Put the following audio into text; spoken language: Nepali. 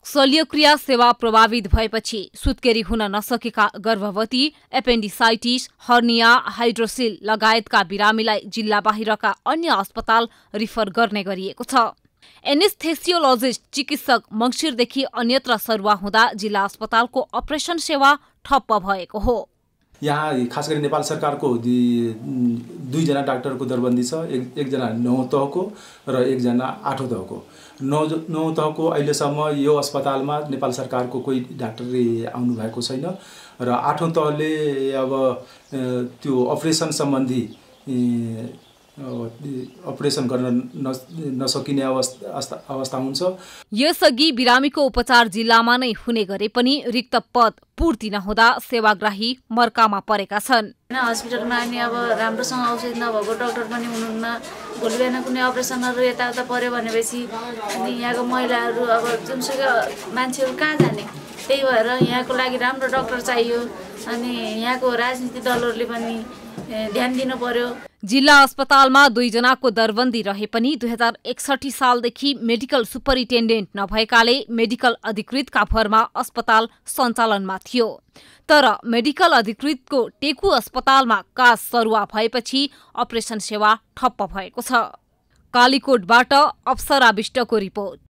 शल्यक्रिया सेवा प्रभावित भएपछि सुत्केरी हुन नसकेका गर्भवती, एपेन्डिसाइटिस, हर्निया, हाइड्रोसिल लगायतका बिरामीलाई जिल्ला बाहिरका अन्य अस्पताल रिफर गर्ने गरिएको छ। एनेस्थेसियोलोजिस्ट चिकित्सक मङ्सिरदेखि अन्यत्र सरुवा हुँदा जिल्ला अस्पतालको अपरेसन सेवा ठप्प भएको हो। यहाँ खास गरी नेपाल सरकारको दुईजना डाक्टरको दरबन्दी छ। एकजना 9औं तहको र एकजना 8औं तहको। 9औं तहको अहिलेसम्म यो अस्पतालमा नेपाल सरकारको कोही डाक्टरले आउनु भएको छैन र 8औं तहले अब त्यो अपरेसन सम्बन्धी अपरेसन गर्न नसकिने अवस्था हुन्छ। यसअघि बिरामीको उपचार जिल्लामा नै हुने गरे पनि रिक्त पद पूर्ति नहुँदा सेवाग्राही मर्कामा परेका छन्। हस्पिटलमा अनि अब राम्रोसँग औषध नभएको डाक्टर पनि हुनुहुन्न। भोलि बिहान कुनै अपरेसनहरू यताउता पर्यो भनेपछि अनि यहाँको महिलाहरू अब जुनसुकै मान्छेहरू कहाँ जाने? त्यही भएर यहाँको लागि राम्रो डाक्टर चाहियो अनि यहाँको राजनीतिक दलहरूले पनि ध्यान दिनु पर्यो। जिल्ला अस्पतालमा 2 जनाको दरबन्दी रहे पनि 2061 सालदेखि मेडिकल सुपरिन्टेन्डेन्ट नभएकाले मेडिकल अधिकृतका भरमा अस्पताल सञ्चालनमा थियो। तर मेडिकल अधिकृतको टेकु अस्पतालमा कास सरुवा भएपछि अपरेसन सेवा ठप्प भएको छ। कालीकोटबाट अप्सरा बिष्टको रिपोर्ट।